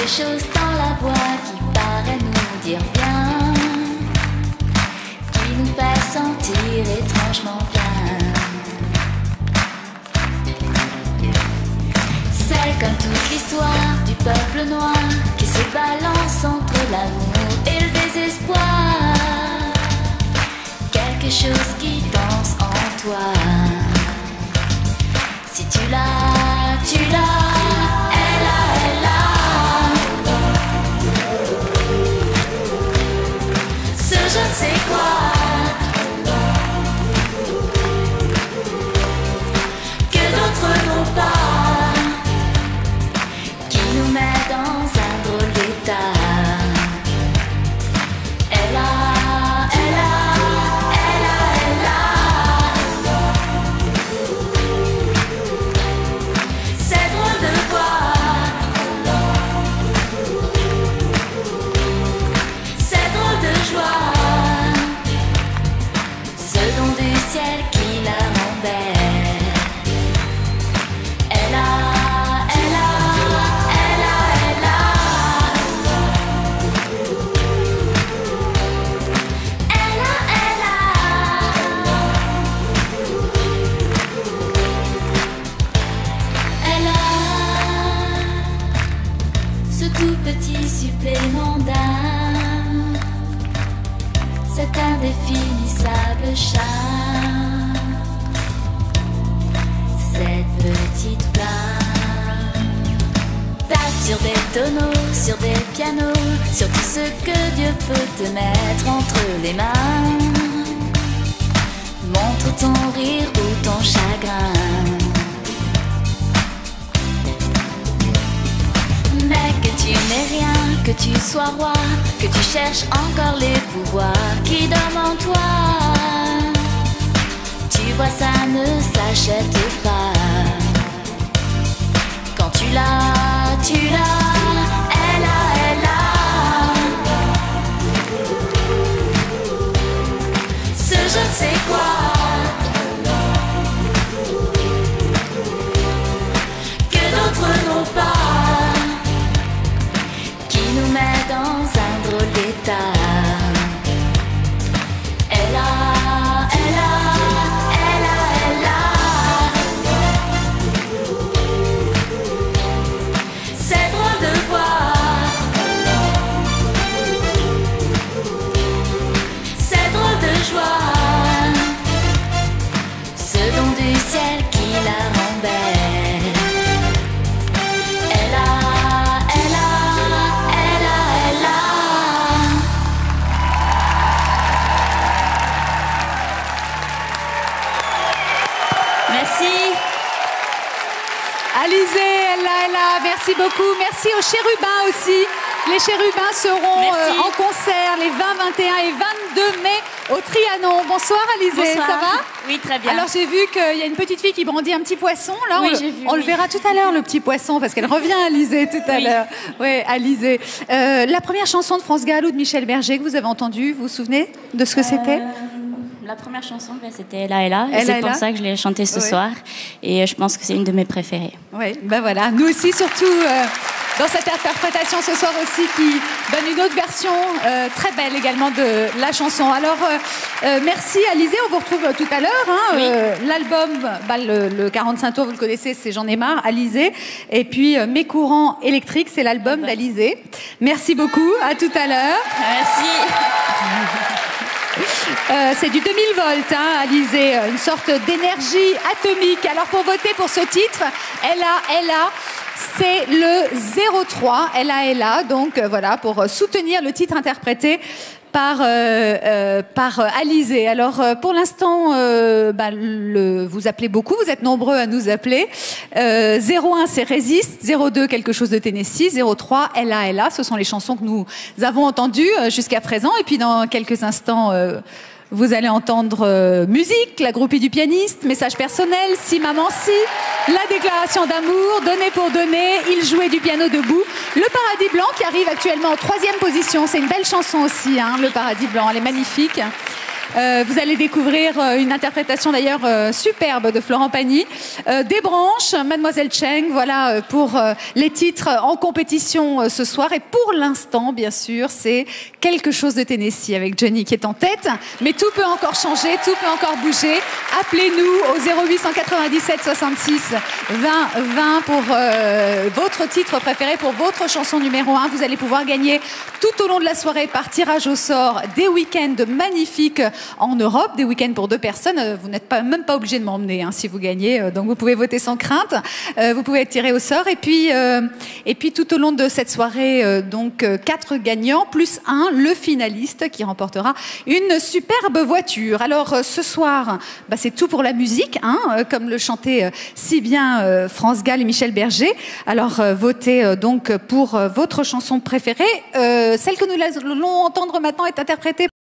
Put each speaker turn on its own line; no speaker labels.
chose dans la voix qui paraît nous dire bien, qui nous fait sentir étrangement bien. C'est comme toute l'histoire du peuple noir qui se balance entre l'amour et le désespoir. Quelque chose qui danse en toi. Si tu l'as, tu l'as. Elle a. Ce je ne sais quoi que d'autres n'ont pas, qui nous met dans un drôle d'état. Supplément d'âme, cet indéfinissable charme, cette petite flamme. Tape sur des tonneaux, sur des pianos, sur tout ce que Dieu peut te mettre entre les mains. Montre ton rire ou ton chagrin. Mais que tu n'aies rien, que tu sois roi, que tu cherches encore les pouvoirs qui dorment en toi. Tu vois, ça ne s'achète pas. Quand tu l'as, tu l'as. Elle a. Ce je ne sais quoi que d'autres n'ont pas, nous met dans un drôle d'état. Elle a. Cette drôle de voix, cette drôle de joie, ce don du ciel qui la rend belle. Elle a.
Alizée, Ella, merci beaucoup. Merci aux Chérubins aussi. Les Chérubins seront en concert les 20, 21 et 22 mai au Trianon. Bonsoir Alizée,
Bonsoir.
Ça va?
Oui, très bien.
Alors j'ai vu qu'il y a une petite fille qui brandit un petit poisson. Là,
oui, j'ai vu.
On le verra tout à l'heure, le petit poisson, parce qu'elle revient Alizée tout à l'heure. Oui, Alizée. La première chanson de France Gall ou de Michel Berger que vous avez entendue, vous vous souvenez de ce que c'était?
La première chanson, c'était Ella. Et c'est pour ça que je l'ai chantée ce soir. Et je pense que c'est une de mes préférées. Oui,
ben voilà. Nous aussi, surtout dans cette interprétation ce soir aussi, qui donne une autre version très belle également de la chanson. Alors, merci Alizée. On vous retrouve tout à l'heure. Hein. L'album, le 45 tours, vous le connaissez, c'est J'en ai marre, Alizée. Et puis, Mes courants électriques, c'est l'album d'Alizée. Merci beaucoup. À tout à l'heure.
Merci.
C'est du 2000 volts, hein, Alizée, une sorte d'énergie atomique. Alors pour voter pour ce titre, Ella, c'est le 03, Ella, donc voilà, pour soutenir le titre interprété par Alizée. Alors pour l'instant, vous appelez beaucoup, vous êtes nombreux à nous appeler. 01 c'est Résiste, 02 quelque chose de Tennessee, 03 Ella, ce sont les chansons que nous avons entendues jusqu'à présent. Et puis dans quelques instants, vous allez entendre musique, la groupie du pianiste, message personnel, si maman si, la déclaration d'amour, donner pour donner, il jouait du piano debout, le Paradis Blanc qui arrive actuellement en 3e position, c'est une belle chanson aussi, hein, le Paradis Blanc, elle est magnifique. Vous allez découvrir une interprétation d'ailleurs superbe de Florent Pagny. Des branches, Mademoiselle Cheng, voilà pour les titres en compétition ce soir. Et pour l'instant, bien sûr, c'est Quelque chose de Tennessee avec Johnny qui est en tête. Mais tout peut encore changer, tout peut encore bouger. Appelez-nous au 0897 66 20 20 pour votre titre préféré, pour votre chanson numéro 1. Vous allez pouvoir gagner tout au long de la soirée par tirage au sort des week-ends magnifiques en Europe, des week-ends pour 2 personnes. Vous n'êtes même pas obligé de m'emmener si vous gagnez, donc vous pouvez voter sans crainte. Vous pouvez être tiré au sort et puis tout au long de cette soirée, donc 4 gagnants plus 1, le finaliste qui remportera une superbe voiture. Alors ce soir, c'est tout pour la musique, comme le chantait si bien France Gall et Michel Berger. Alors votez donc pour votre chanson préférée. Celle que nous allons entendre maintenant est interprétée